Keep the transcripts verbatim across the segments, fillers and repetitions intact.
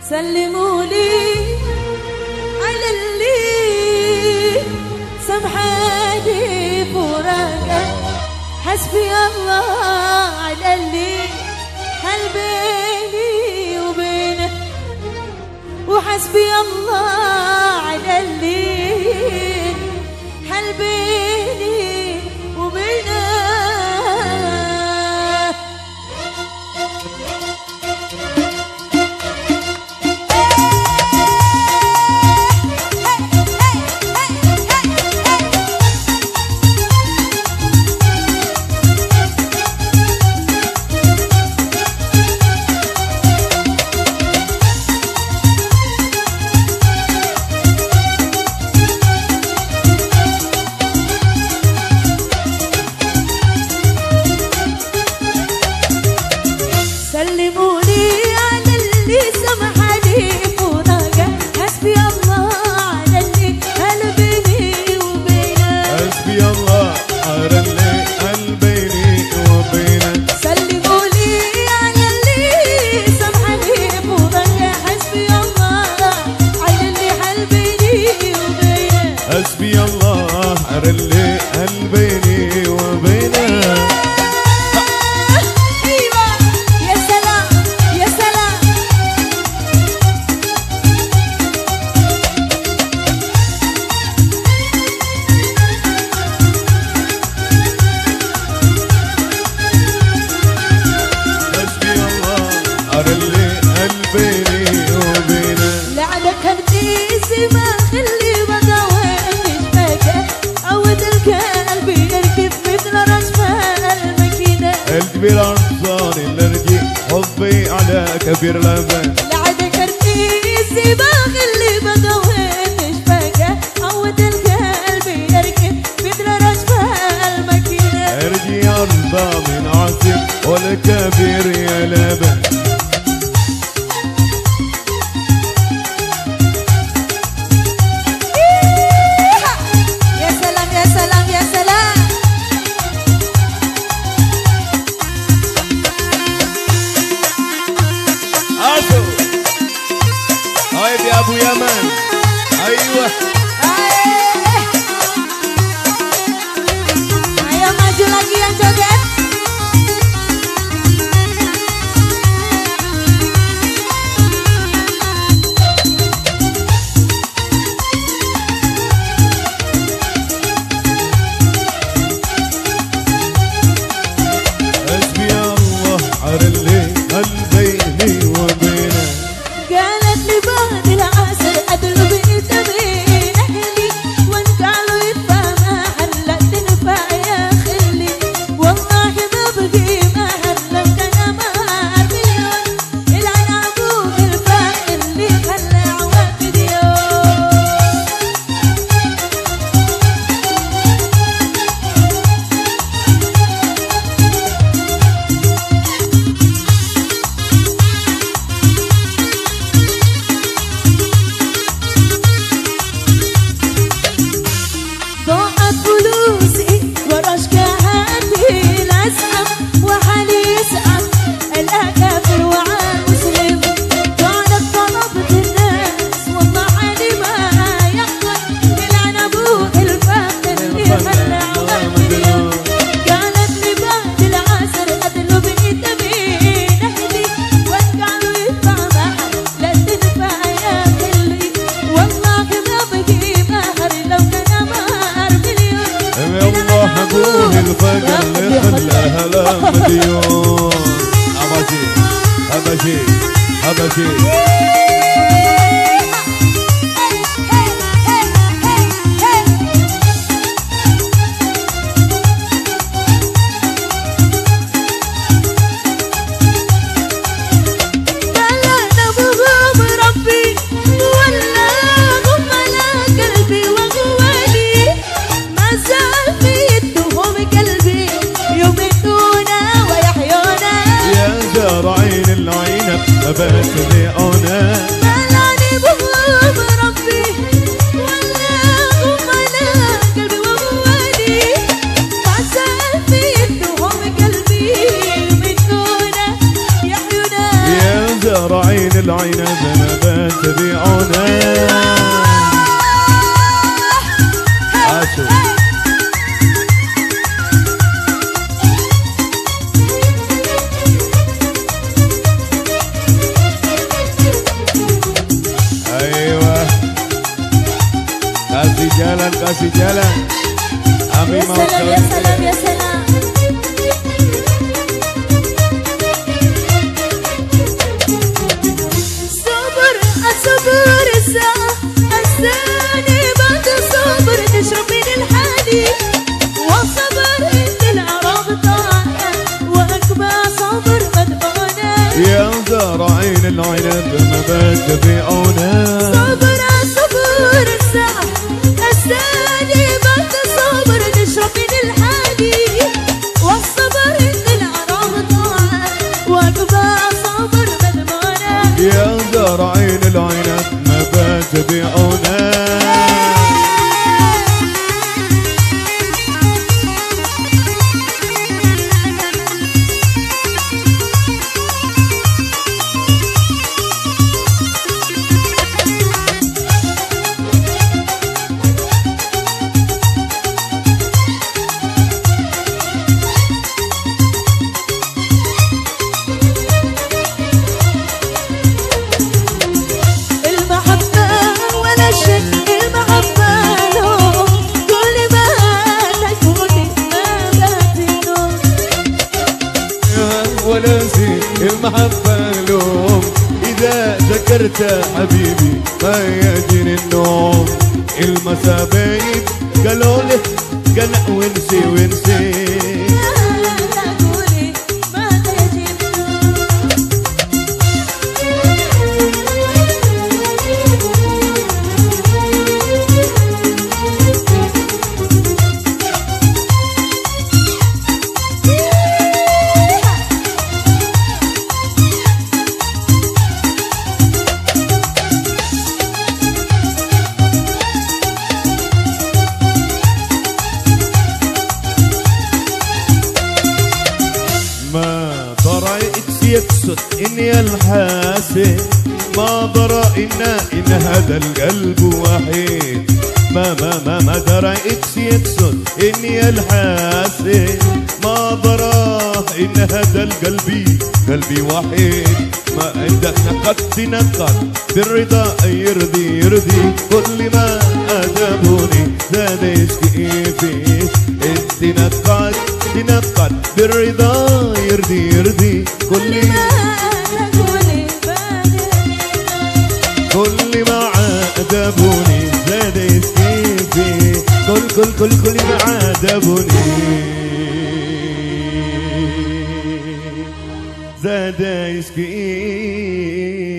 سلموا لي على اللي سامحاني فراقه، حسبي الله على اللي هل بيني وبينه، وحسبي الله على اللي هل بيني وبينه. سلموني على اللي سامحني فراقه، حسبي الله على اللي هل بيني وبينه، حسبي الله على اللي هل بيني وبينه. سلموني على اللي سامحني فراقه، حسبي الله على اللي هل بيني وبينه، حسبي الله على اللي هل بيني وبينه. ما خلي بقى وين بكى عود القلب يركب مثل رجفة المكينة، الكبير عطان النرجي حبي على كبير لبن. لعدك الرئيسي ما خلي بقى وين بكى عود القلب يركب مثل رجفة المكينة، ارجي ارضى من عاصم والكبير يا لبن. يا ابو يمن ايوه ayo maju lagi yang joget. حسبي الله على اللي هل بيني وبينه. قالت لي بعد العصر اطلب تبين اهلي وان قالوا يدفع ما حلا تنفع يا خلي، والله ما بقي مهر لو كان مهر مليون، العن ابوك الفاق اللي خلى عواقد يوم. ضاعت فلوسي ورا شكاهاتي الاسحب وحالي يسعد الاكافر وعال مسلم، قالت طلبت الناس والله علي ما يقدر، يلعن ابوك الفاخر اللي خلى عواقد يوم. قالت لي بعد العصر اطلب تبين اهلي وان قالوا يدفع مهر لا تدفع يا خلي، والله ما بقي مهر لو كان مهر مليون، والله ابوه الفقر اللي خلاها لا مليون. حبشي حبشي حبشي زارعين العنب أبات ذئونا، ملاني بهم ربي ولا هم على قلبي وغوالي، ما زال في يدهم قلبي يمدونا يحيونا. زارعين العنب نبات تبيعونه. عاشوا ايوه kasih jalan kasih jalan. Ami يا mau سلام يا سلام يا سلام. صبر الصبر الساعة الثاني بعد الصبر تشرب من الحديد، والصبر عند العرب طاعة وأكبر صبر مدفونة. يا زارعين العنب نبات تبيعونه. صبر الصبر الساعة الثاني بعد الصبر تشرب من الحديد، والصبر عند العرب طاعة وأكبر صبر مدفونة. يا زارعين العنب نبات تبيعونه. المحبة ولا شك المحبة له، كل ما تكون ما باتنه. ولا زين المحبة لوم إذا ذكرت حبيبي ما يجيني النوم. المسابيب قالوا لي قال ونسي ونسي. لا تقولي ما تجيبه. ما درى يقصد إني الحاسد، ما درى إن إن هذا القلب وحيد. ما ما ما ما درى يقصد إني الحاسد، ما درى إن هذا القلبي قلبي وحيد. ما عندك نقد تنقد بالرضا يرضي يرضي، كل ما أدبوني زاد يشكي. انت نقد تنقد بالرضا يرضي يرضي، كل ما تقولي ما تجيبه. كل ما عاتبوني زاد يسكيفي. كل كل كل كل ما عاتبوني زاد يسكيفي.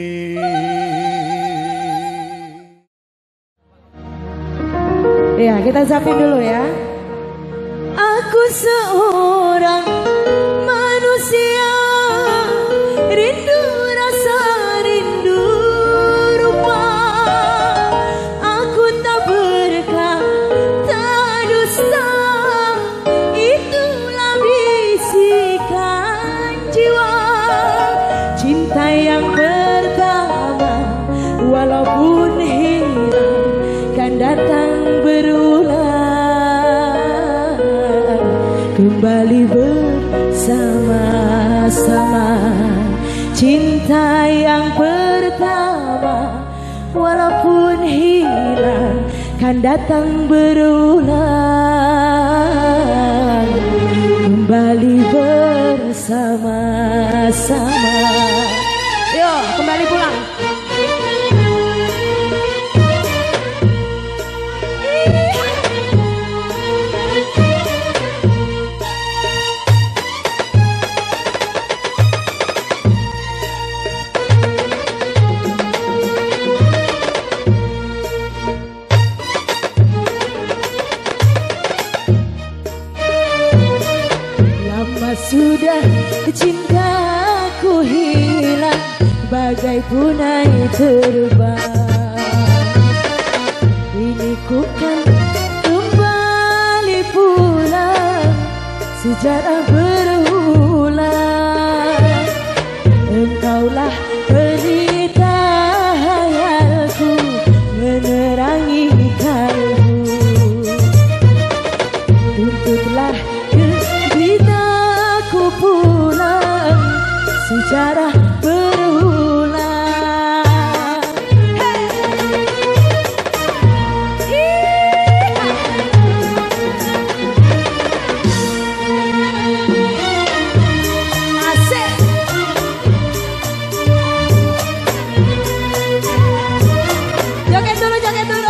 Ya, kita zapin dulu ya. Aku seorang manusia, rindu rasa rindu rupa. Aku tak berkata dusta, itulah bisikan jiwa. Cinta yang pertama walaupun hilang kan datang berulang, kembali bersama-sama. Cinta yang pertama walaupun hilang kan datang berulang, kembali bersama-sama. Yo, kembali pulang. Sudah cintaku hilang bagai punai terbang. Ini ku kan kembali pulang, sejarah berulang. Engkaulah berulang. Joget dulu, joget dulu.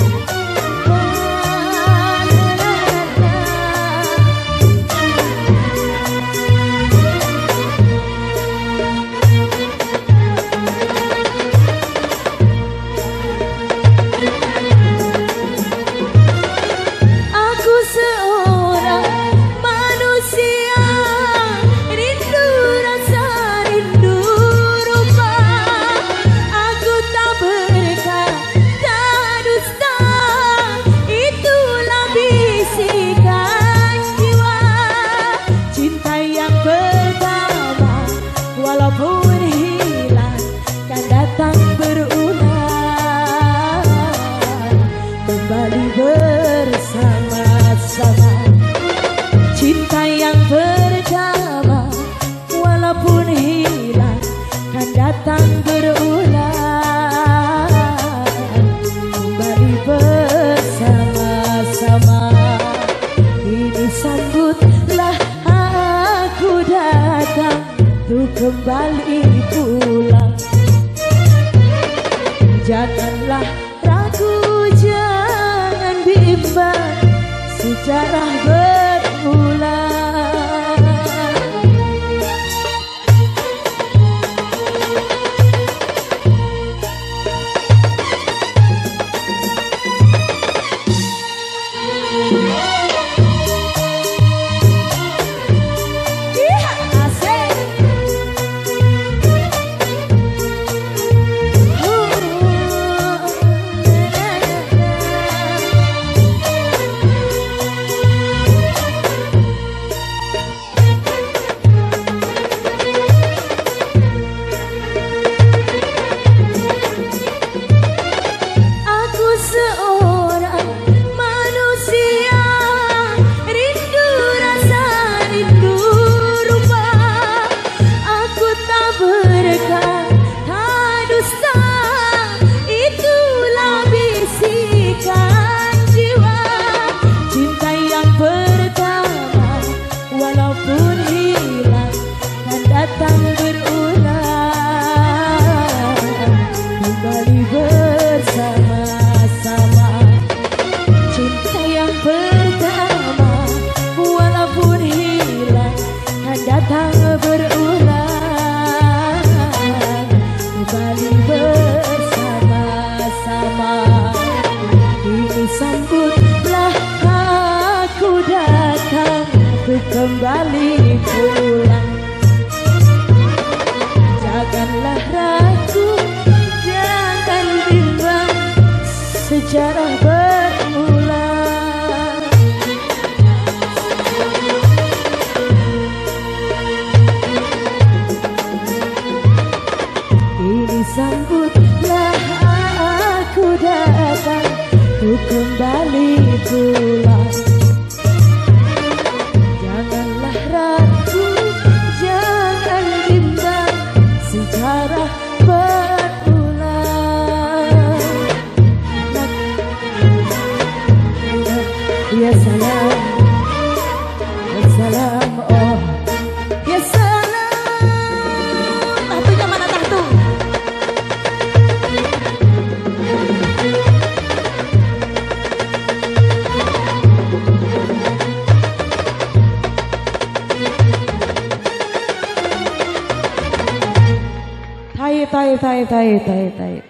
Aku seorang manusia, rindu rasa, rindu rupa. Aku tak berkata dusta, itulah bisikan jiwa. Cinta yang pertama, walaupun hilang, kan datang berulang, kembali bersama-sama. Cinta yang pertama, walaupun hilang, kan datang berulang, kembali bersama-sama. Ini sambutlah aku datang untuk kembali pulang. Janganlah ragu, jangan bimbang, sejarah berulang. Iya, asik. Aku seorang manusia, rindu rasa, rindu rupa. Aku tak berkata dusta, itulah bisikan jiwa. Cinta yang pertama, walaupun hilang, kan datang berulang, kembali bersama-sama. Cinta yang pertama, walaupun hilang, kan datang berulang, kembali bersama-sama. Ini sambutlah aku datang untuk kembali pulang. Janganlah ragu, jangan bimbang, sejarah berulang. Ini sambutlah aku datang untuk kembali pulang. Janganlah ragu, jangan bimbang, sejarah berulang. Ya salam, ya salam, oh ya salam. Tahtunya mana tahtu? Taib, taib, taib, taib, taib, taib.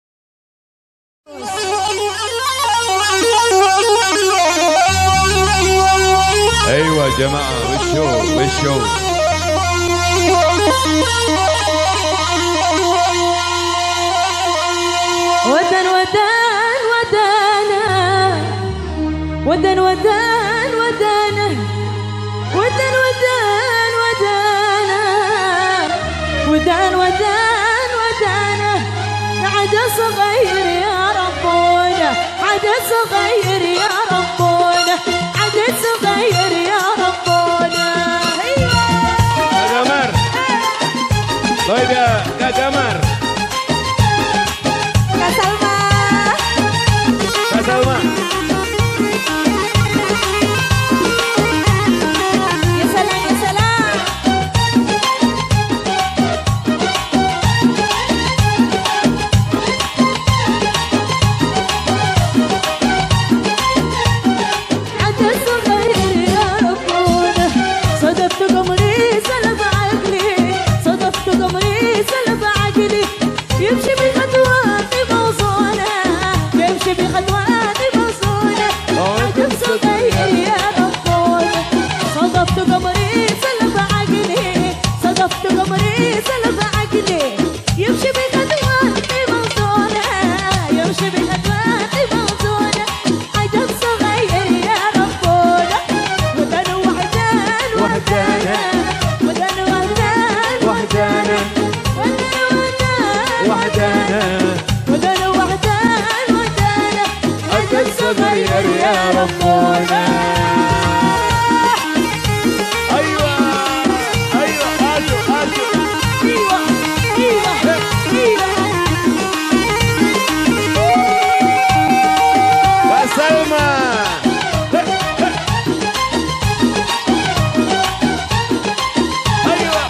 ايوه يا جماعه وشو وشو ودان ودان ودانا ودان ودان ودانا ودان ودان ودانا ودان ودان ودانا عاد صغير يا ربنا، عاد صغير يا ربنا، عاد صغير يا ربنا. طيب يا Kak Kak Gamar. Kak Salma. Kak Salma. Ya salam, ya salam. عند الصغير يا ربنا صدفت قمري سلب عقلي صدفت قمري سلب عقلي يمشي بخطوات موصولة يمشي بخطوات موصولة عجب صغير يا ربنا صدفت قمري سلب عقلي صدفت قمري سلب عقلي يمشي بخطوات موصولة يمشي بخطوات موصولة عجب صغير يا ربنا ودن وحدان وحدانا ودن وحدان وحدانا ودن وحدان وحدانا ودن وحدان وحدانا عجب صغير يا ربنا. أيوة أيوة أجو أجو. ايوه ايوه ايوه Kak Salma. أيوة.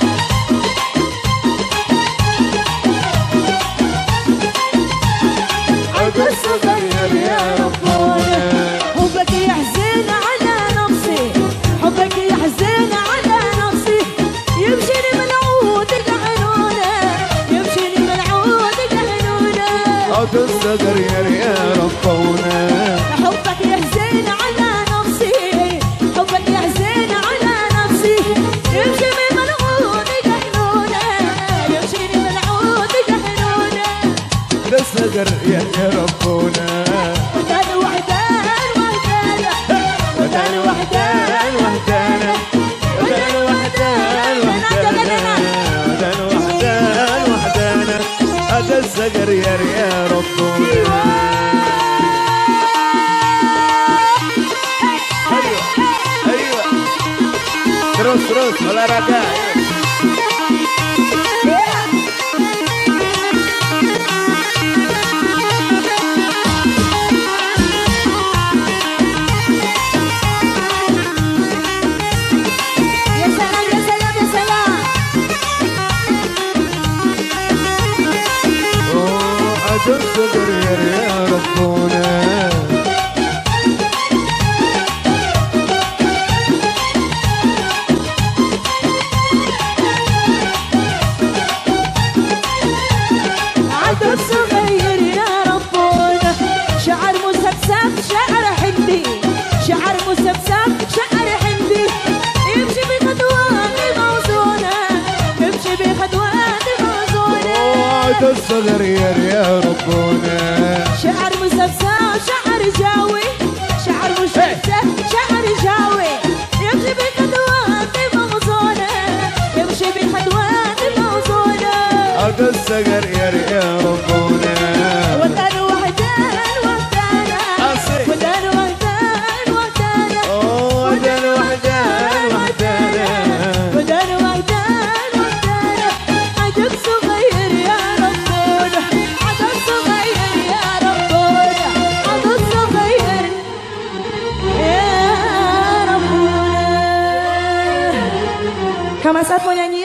عجب صغير يا ربنا حبك يحزن على نفسي حبك يحزن على نفسي يمشيني ملعود العنونة يمشيني ملعود العنونة عجب صغير يا ربنا. حبك يحزن على نفسي حبك يحزن على نفسي يمشيني ملعود العنونة يمشيني ملعود العنونة صغر يا ربنا. ودان وحدان وحدانا ودان وحدان وحدانا ودان وحدان وحدانا ودان وحدان وحدانا هذا الصغر يا ربنا. أيوة أيوة terus terus olahraga. يا سلام يا سلام يا سلام Oh, عجب صغر يا ربنا. عجب صغير يا ربنا شعر مسبسب شعر حندي شعر مسبسب شعر حندي يمشي بخطوات موزونة يمشي بخطوات موزونة عجب صغر يا ربنا. شعر مسبسب شعر جاوي شعر مسبسب شعر جاوي يمشي بخطوات موزونة يمشي بخطوات موزونة عجب صغر يا ربنا. ودان وحدان وحدانا أصيل. ودان وحدان وحدانا Oh, ودان وحدان وحدانا. ودان وحدان وحدانا عجب صغير يا ربنا عجب صغير يا ربنا عجب صغير يا ربنا. Kama saat mau nyanyi